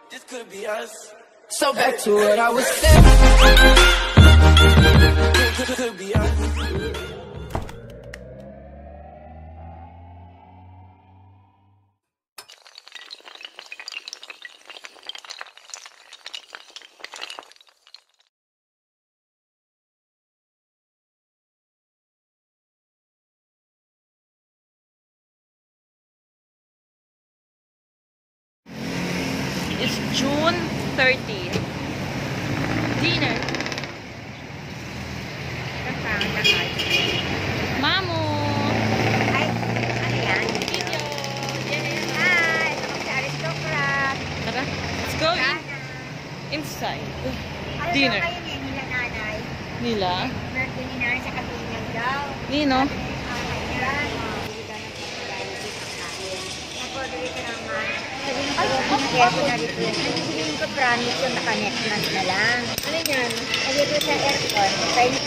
This could be us. So back to what I was saying. Could be us. It's June 30. Dinner. Mamu. Ay, ano yan? Video. Hi, ito kami sa Aristocrat. Tara, let's go inside. Ano Dinner. daw kayo niya, nila nanay? Nila. Birthday ni nanay sa Kapinyang daw. Nino. Ayan. Naporder ka naman. Sabihin ko, kaya ko narito yun. Sabihin ko, promise yung naka-necklace na lang. Ano yan? Sabi ko sa aircon. Kaya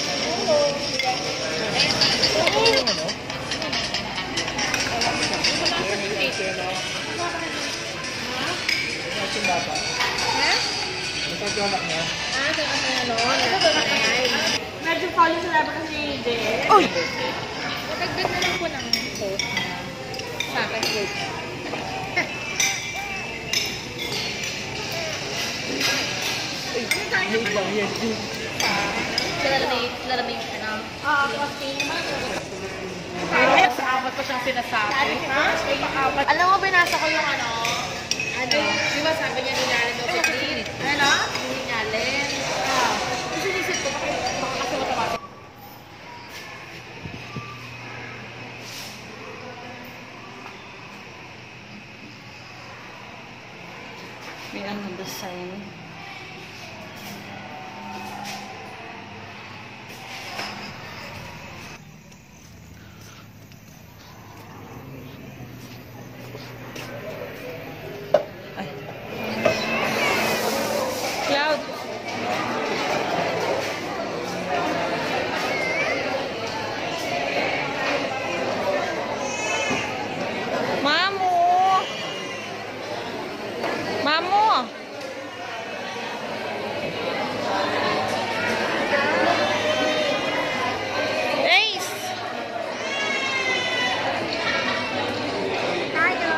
Medyo follow sa laban kasi hindi. Uy! Matagdag na lang po ng post sa akin. Lalamig ka na. Sa apat ko siyang sinasabi. Alam mo, binasa ko yung ano? Di ba sabi niya ninalin daw sa clean? Ano? Ninalin. Isinisip ko, baka kasi automatic. May anong design. Cloud. Mamu. Mamu. Ace. tayo.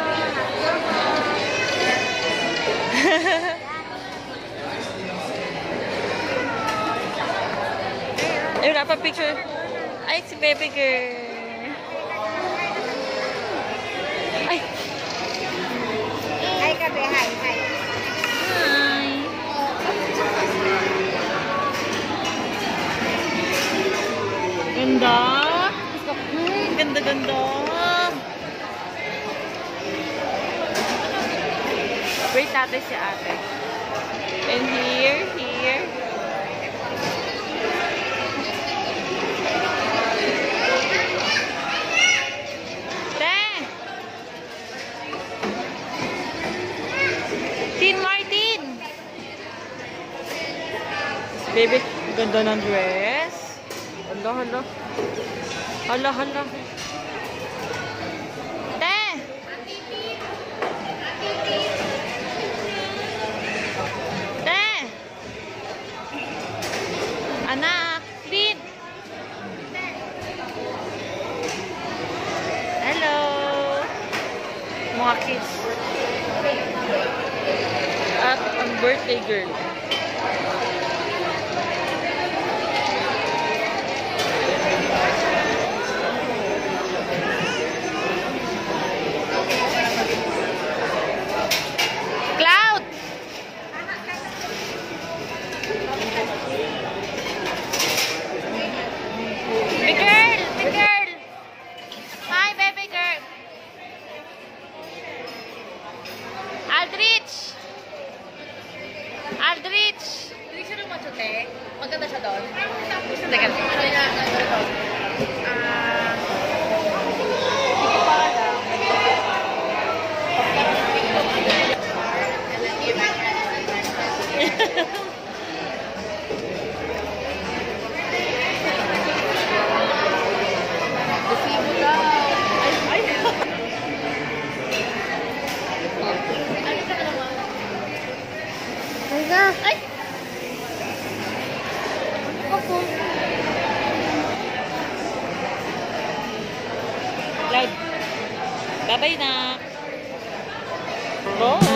Ay, wala pa picture. Ay, si baby girl. Ay. Hi, Kabe. Hi, hi. Hi. Ganda. Ganda, ganda. Wait natin si ate. And here. Tin Martin! Baby, ganda ng dress. Hala. Te! Te! Anak, Tin! Hello! Mga kids. At ang birthday girl. Cloud! Big girl! Hi, baby girl! Aldrich! Hindi siya nung machote. Maganda siya doon. Teka. talaga. Ay! Ako. Cloud. Bye-bye na. Go!